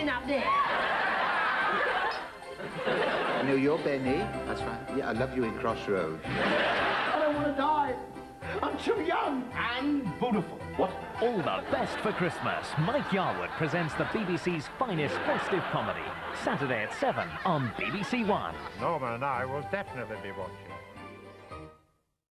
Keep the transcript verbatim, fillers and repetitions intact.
sitting up there. No, you're Benny. That's right. Yeah, I love you in Crossroads. I don't want to die. I'm too young and beautiful. What? All the best for Christmas. Mike Yarwood presents the B B C's finest festive comedy. Saturday at seven on B B C One. Norma and I will definitely be watching.